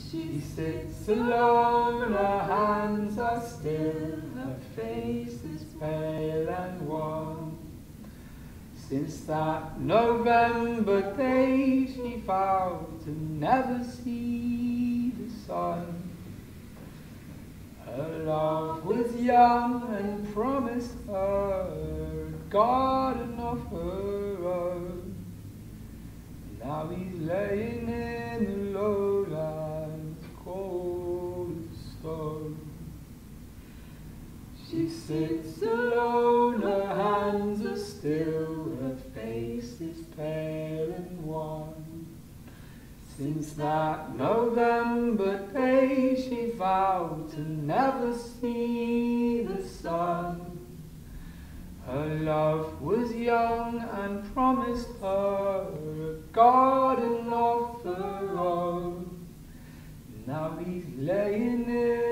She sits alone, her hands are still, her face is pale and wan. Since that November day she vowed to never see the sun. Her love was young and promised her a garden of her own. Now he's laying in the lowlands, cold as stone. She sits alone, her hands are still, her face is pale and wan. Since that November day she vowed to never see the sun. Her love was young and promised her a garden of her own. Now he's laying in